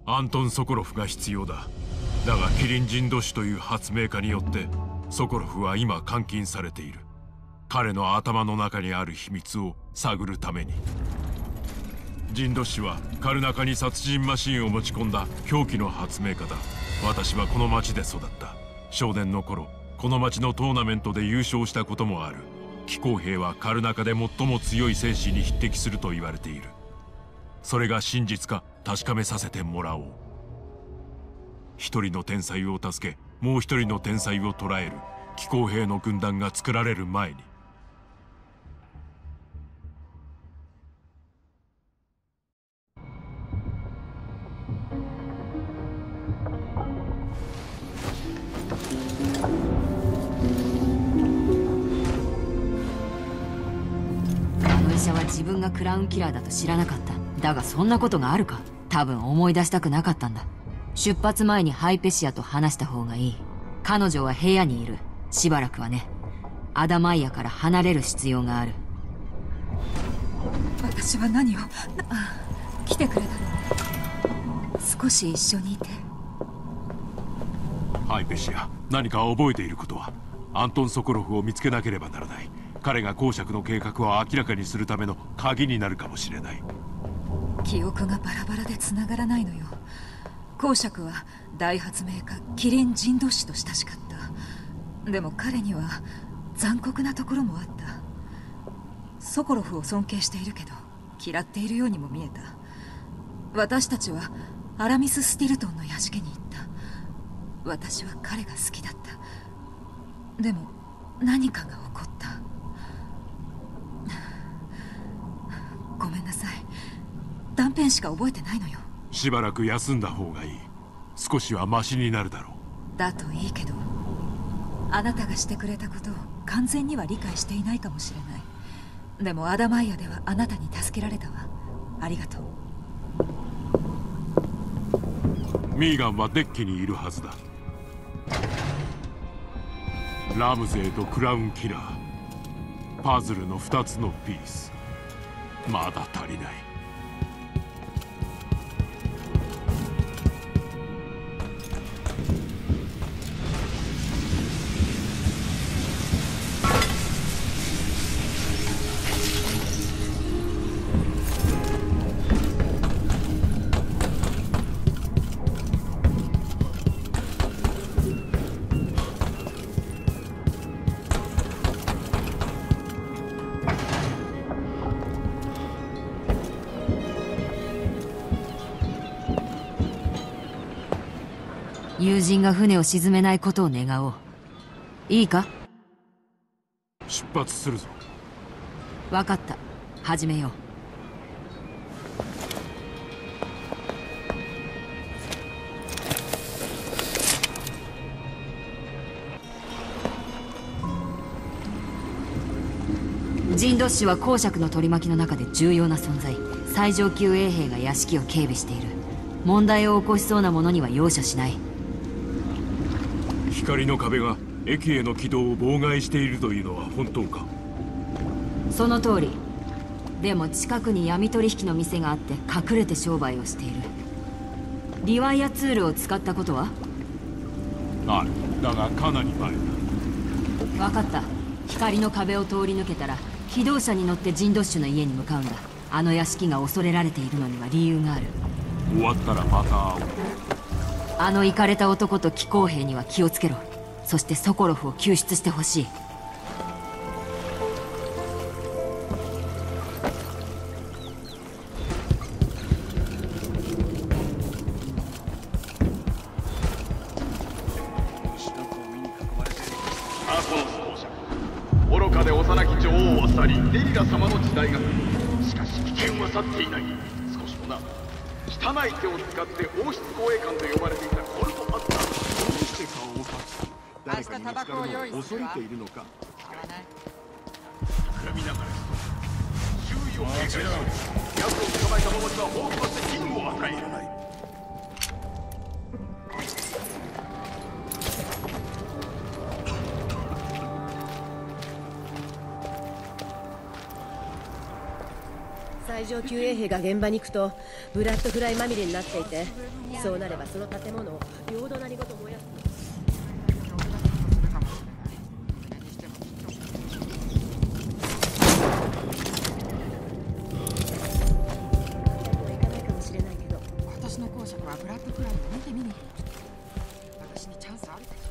アントン・ソコロフが必要だ。だがキリン人ド種という発明家によってソコロフは今監禁されている。彼の頭の中にある秘密を探るために。ジンド氏はカルナカに殺人マシンを持ち込んだ狂気の発明家だ。私はこの町で育った。少年の頃この町のトーナメントで優勝したこともある。騎行兵はカルナカで最も強い戦士に匹敵すると言われている。それが真実か確かめさせてもらおう。一人の天才を助けもう一人の天才を捕らえる騎行兵の軍団が作られる前に。 医者は自分がクラウンキラーだと知らなかった。だがそんなことがあるか。多分思い出したくなかったんだ。出発前にハイペシアと話した方がいい。彼女は部屋にいる。しばらくはね。アダマイヤから離れる必要がある。 私は何を来てくれたの？少し一緒にいて。 ハイペシア、何か覚えていることは？アントン・ソコロフを見つけなければならない。彼が公爵の計画を明らかにするための鍵になるかもしれない。 記憶がバラバラで繋がらないのよ。公爵は大発明家キリン人ド氏と親しかった。でも彼には残酷なところもあった。ソコロフを尊敬しているけど嫌っているようにも見えた。私たちはアラミス・スティルトンの屋敷に行った。私は彼が好きだった。でも何かが起こった。ごめんなさい。断片しか覚えてないのよ。 しばらく休んだ方がいい。少しはマシになるだろう。 だといいけど、あなたがしてくれたことを完全には理解していないかもしれない。でもアダマイヤではあなたに助けられたわ。ありがとう。 ミーガンはデッキにいるはずだ。ラムゼーとクラウンキラー、パズルの2つのピース。まだ足りない。 友人が船を沈めないことを願おう。いいか？ 出発するぞ。 分かった。始めよう。ジンドッシュは公爵の取り巻きの中で重要な存在。最上級衛兵が屋敷を警備している。問題を起こしそうなものには容赦しない。 光の壁が駅への軌道を妨害しているというのは本当か？ その通り。でも近くに闇取引の店があって隠れて商売をしている。リワイアツールを使ったことは？ ある。だがかなり前だ。 分かった。光の壁を通り抜けたら機動車に乗ってジンドッシュの家に向かうんだ。あの屋敷が恐れられているのには理由がある。 終わったらまた会おう。 あのイカれた男と騎行兵には気をつけろ。そしてソコロフを救出してほしい。 アコノス公爵、愚かで幼き女王は去りデリラ様の時代が来る。しかし危険は去っていない。少しもな、汚い手を使って王室護衛官と呼ばれていたコルト・アッター。どうして顔を隠す？誰かに見つかるのを恐れているのか？暗みながら周囲を警戒し、奴を捕まえた者たちは報復として任務を与える。 最最上級衛兵が現場に行くとブラッドフライまみれになっていて、そうなればその建物を両隣ごと燃やす。 私の公爵はブラッドフライを見てみに。私にチャンスあるか。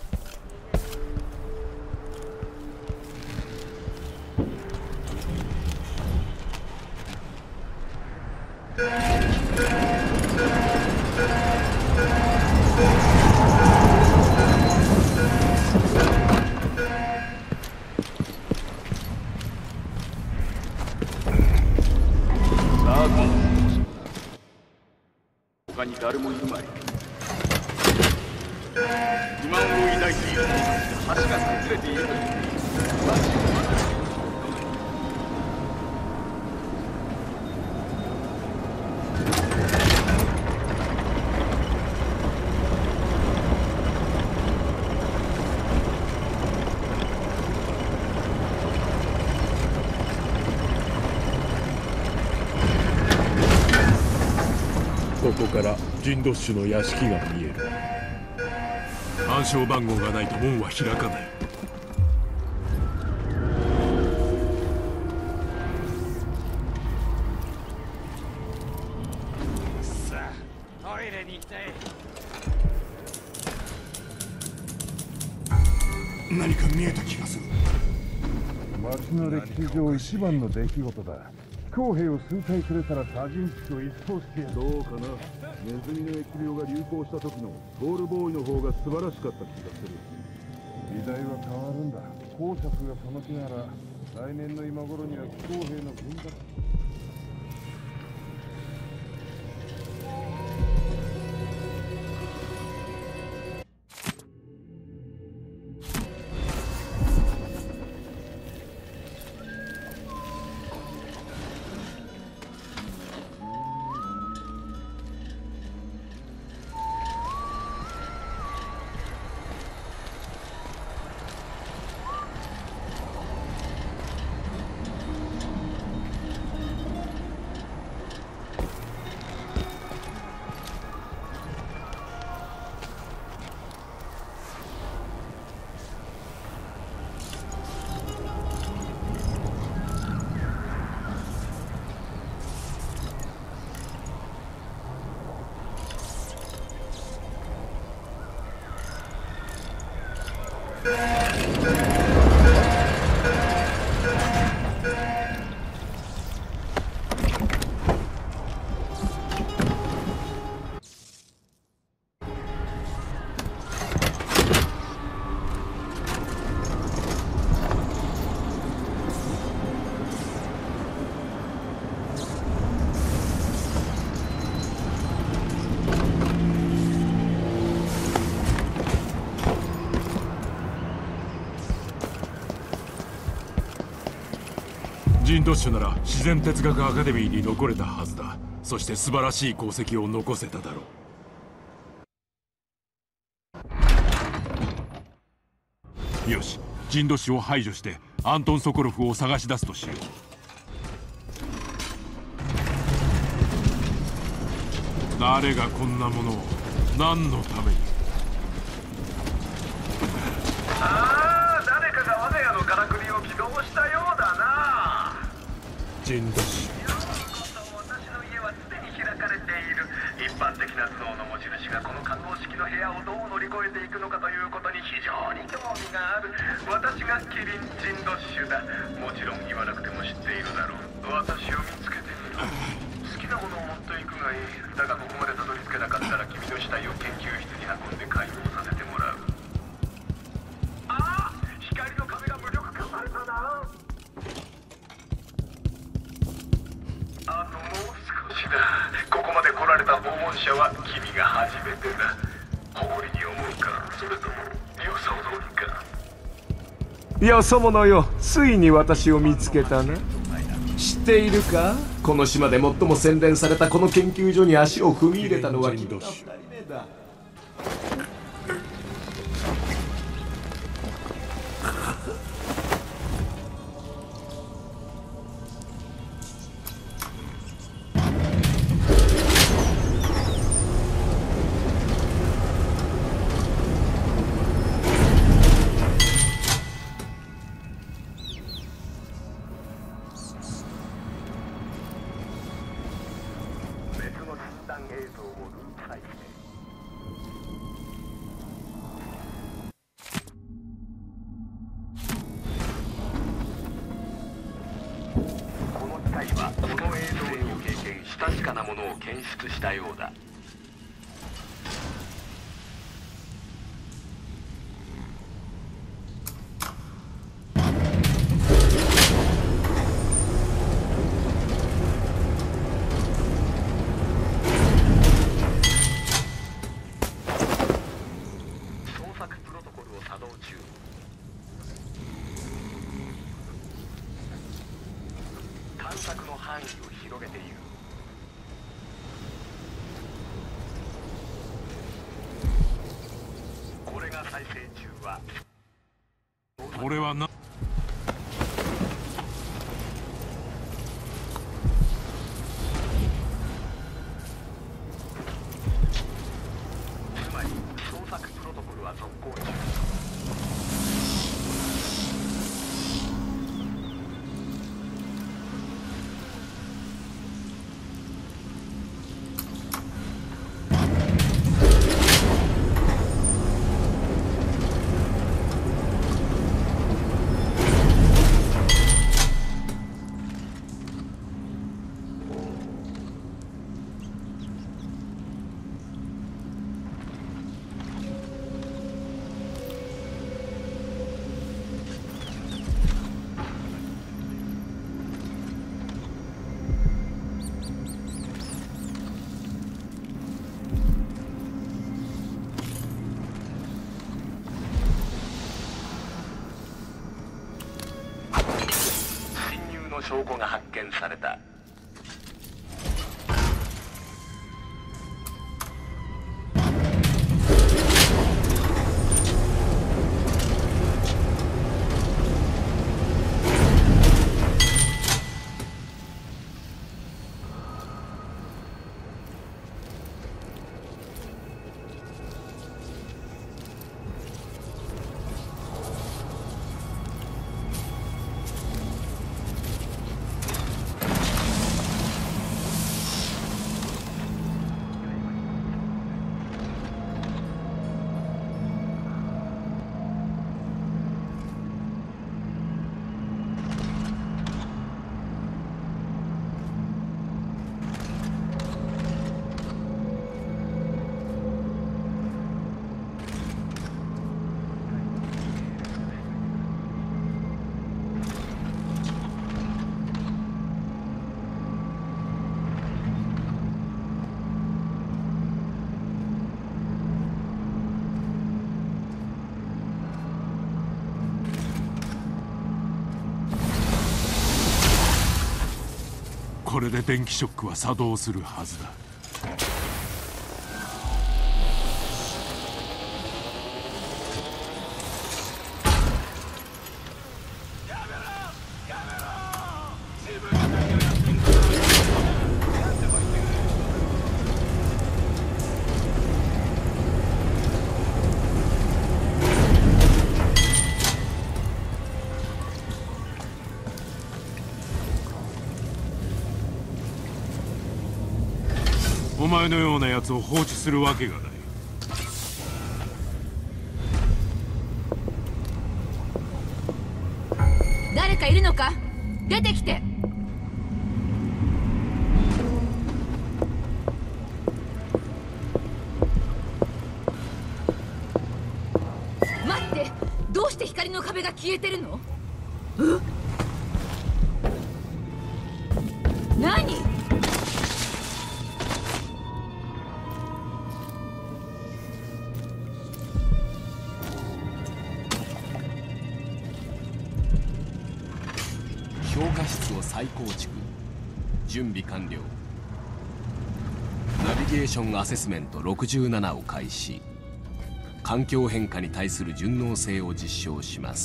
他に誰もいるまい。不満を抱いている者たちが橋が崩れているというここからジンドッシュの屋敷が見える。暗証番号がないと門は開かない。 さあ、トイレに行きたい。 何か見えた気がする。 町の歴史上一番の出来事だ。飛行兵を数体くれたら多人地を一掃してやる。どうかな。ネズミの疫病が流行した時のトールボーイの方が素晴らしかった気がする。時代は変わるんだ。公爵がその気なら来年の今頃には飛行兵の軍拡。 ジンドッシュなら自然哲学アカデミーに残れたはずだ。そして素晴らしい功績を残せただろう。よし、ジンドッシュを排除してアントン・ソコロフを探し出すとしよう。誰がこんなものを何のために。 ああ、誰かが我が家のからくりを起動したようだな。 ジンドッシュ、 私の家は常に開かれている。一般的な頭脳の持ち主がこの可能式の部屋をどう乗り越えていくのかということに非常に興味がある。私がキリン・ジンドッシュだ。もちろん言わなくても知っているだろう。私を見つけてみろ。好きなものを持っていくがいい。だがここまでたどり着けなかったら君の死体を研究室に運んで解剖させてもらう。ああ、光の壁が無力化されたな。あともう少しだ。ここまで来られた訪問者は君が初めてだ。誇りに思うか、それとも予想通りか。 よそ者よ、ついに私を見つけたな。知っているか？この島で最も洗練されたこの研究所に足を踏み入れたのは君が2人目だ。 をループ再生。この機械はこの映像に経験し確かなものを検出したようだ。探索の範囲を広げている。これが再生中はこれはなつまり捜索プロトコルは続行中。証拠が発見された。 これで電気ショックは作動するはずだ。お前のようなやつを放置するわけがない。 誰かいるのか？出てきて。待って、どうして光の壁が消えてるの？何？ 評価室を再構築。準備完了。ナビゲーションアセスメント67を開始。環境変化に対する順応性を実証します。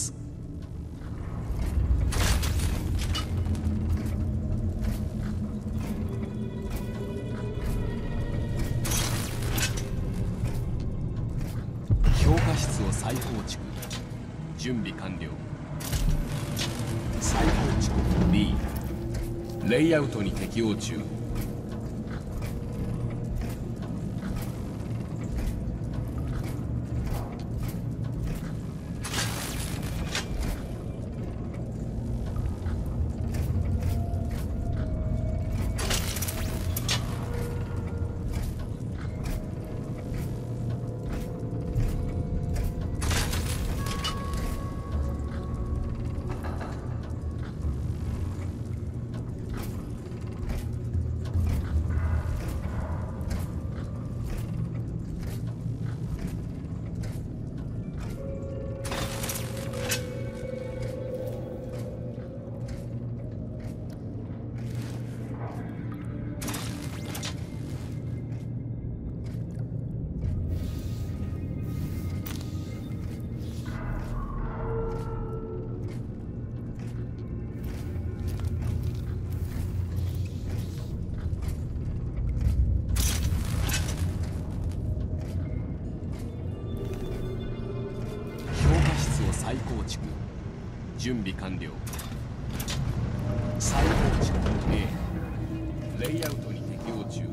評価室を再構築。準備完了。再構築 B。 レイアウトに適応中。 再構築準備完了。再構築 A レイアウトに適応中。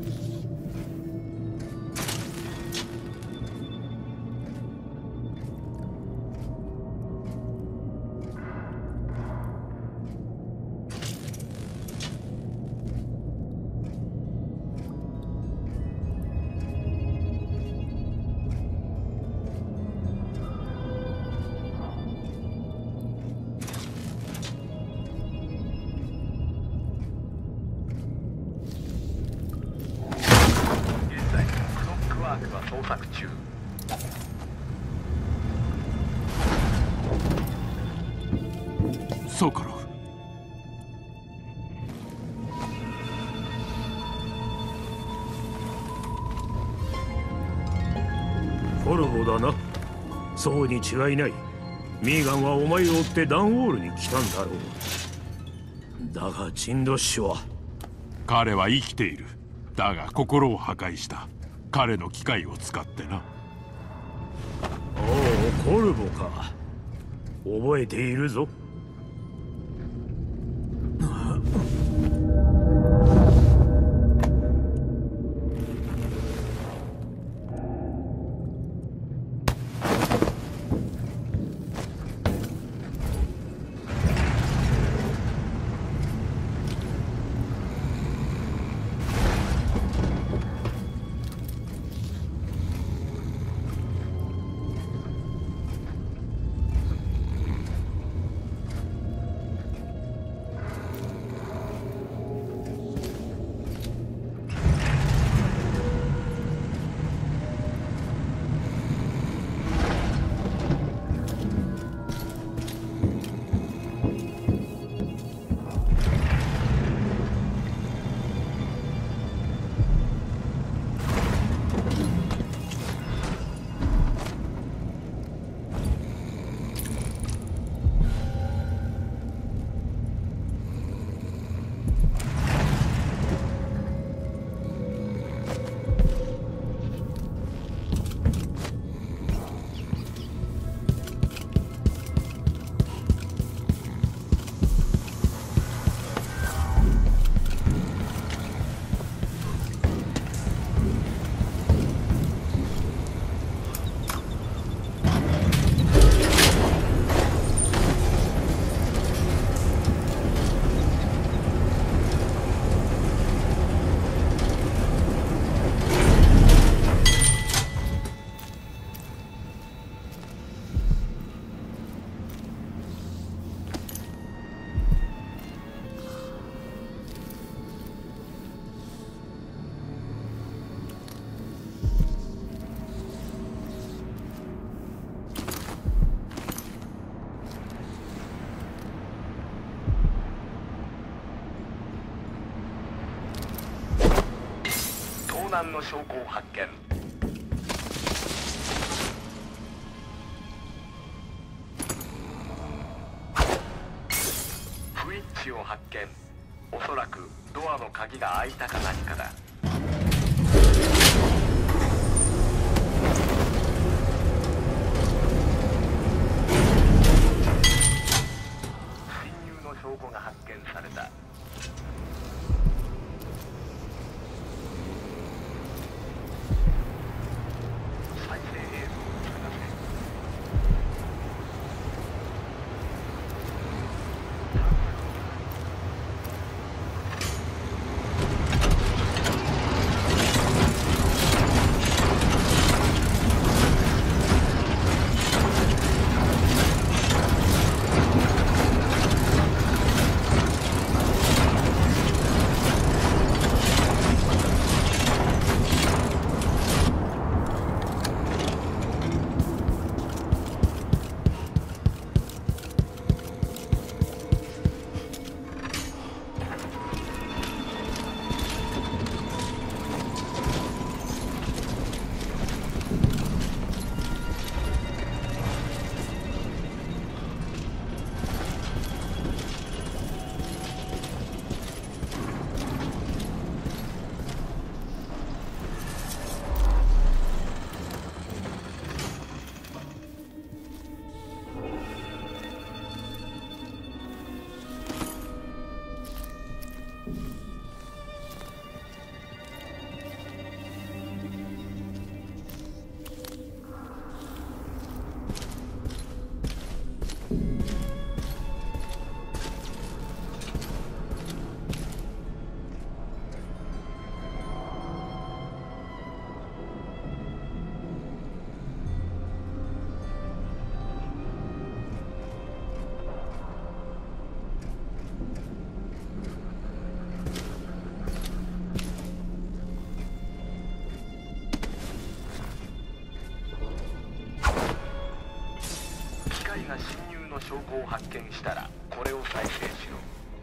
捜索中。 ソコロフ。 フォルボだな。そうに違いない。ミーガンはお前を追ってダンウォールに来たんだろう。だがジンドッシュは。 彼は生きている。だが心を破壊した。彼の機械を使ってな。 おお、コルボか。覚えているぞ。 盗難の証拠を発見。不一致を発見。おそらくドアの鍵が開いたか何かだ。侵入の証拠が発見された。 が侵入の証拠を発見したらこれを再生しろ。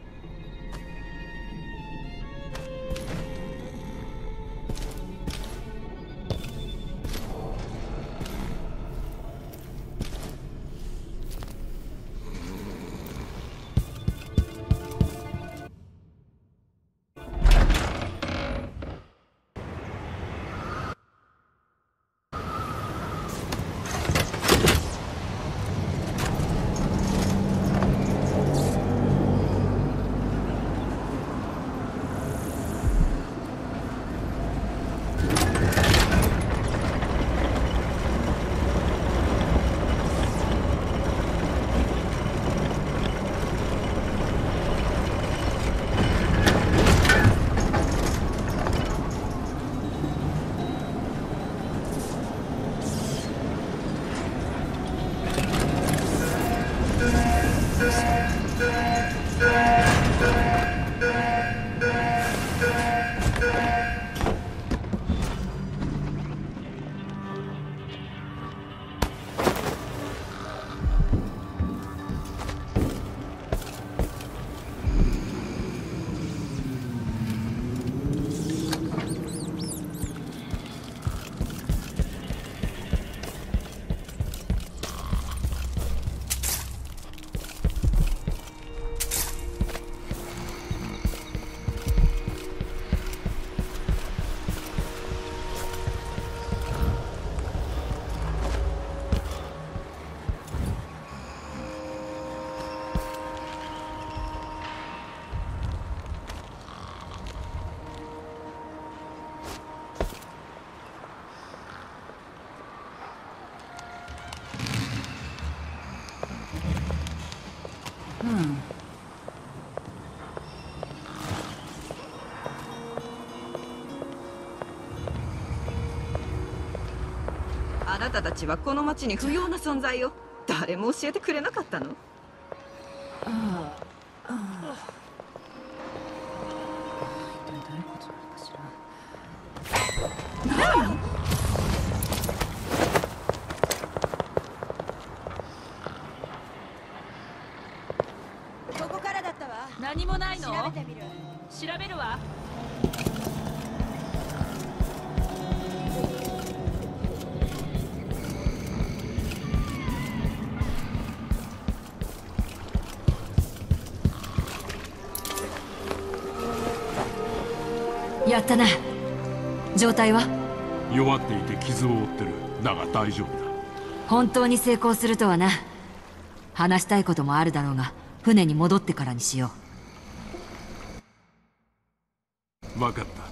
あなたたちはこの町に不要な存在を誰も教えてくれなかったの？ ここからだったわ。 何もないの？ 調べてみる。 調べるわ。 やったな。状態は？ 弱っていて傷を負ってる。だが大丈夫だ。 本当に成功するとはな。話したいこともあるだろうが、船に戻ってからにしよう。分かった。